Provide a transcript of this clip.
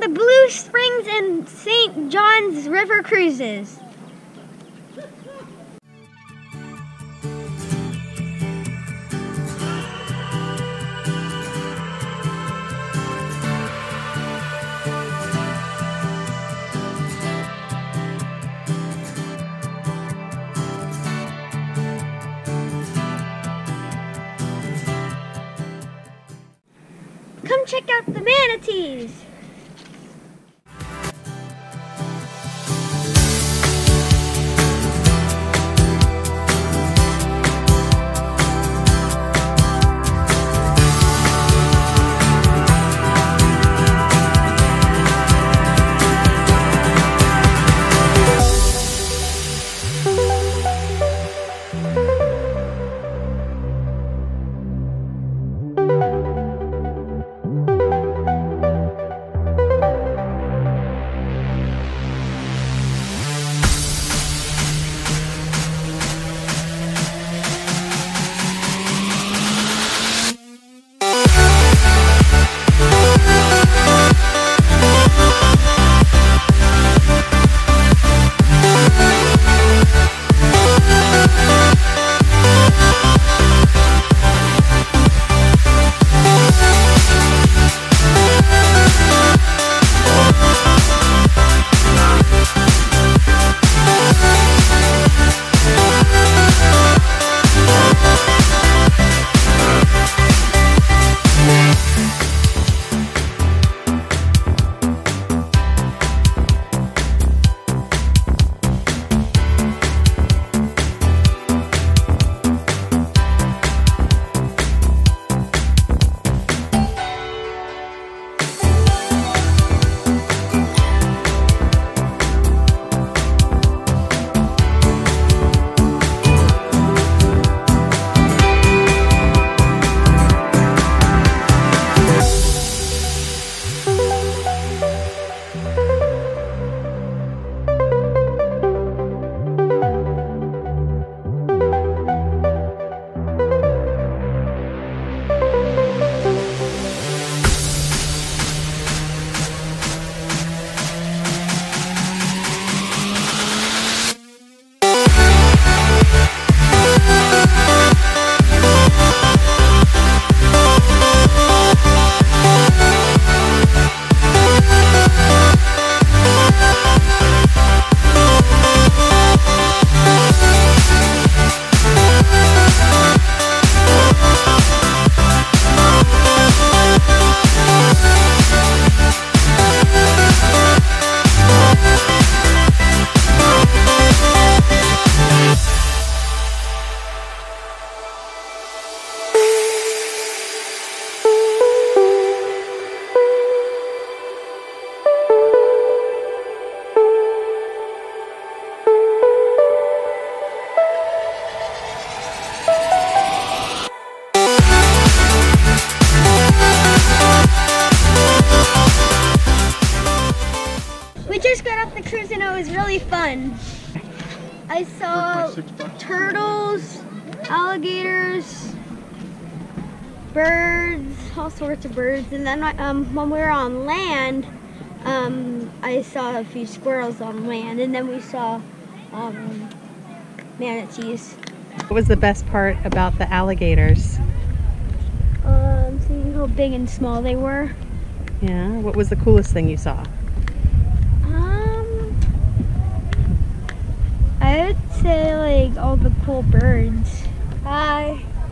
the Blue Springs and St. John's River cruises. Come check out the manatees. We just got off the cruise and it was really fun. I saw turtles, alligators, birds, all sorts of birds. And then when we were on land, I saw a few squirrels on land, and then we saw manatees. What was the best part about the alligators? Seeing how big and small they were. Yeah, what was the coolest thing you saw? I would say like all the cool birds. Hi.